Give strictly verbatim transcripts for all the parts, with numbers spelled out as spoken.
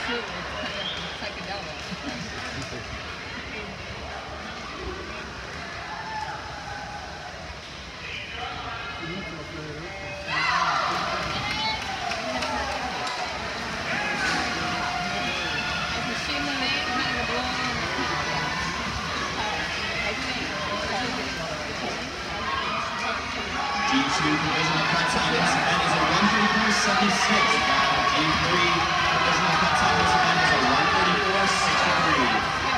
too. It's psychedelic. G two provisional cut time, that is a one thirty-four seventy-six. G three provisional cut time, that is a one thirty-four sixty-three.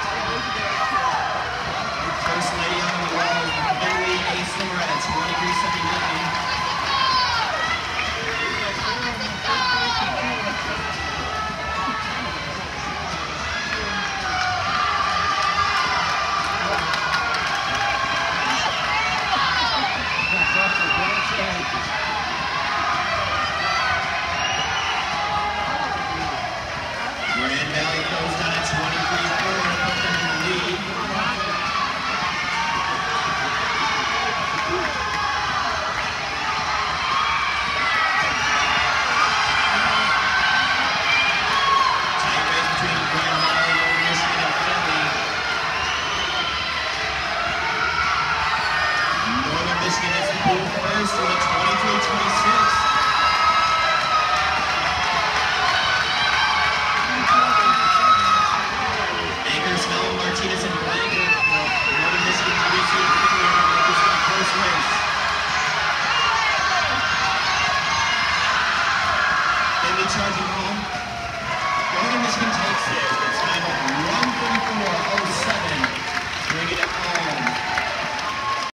First lady on the wall, Billy A. Silver at a twenty-three seventy-nine. Grand Valley closed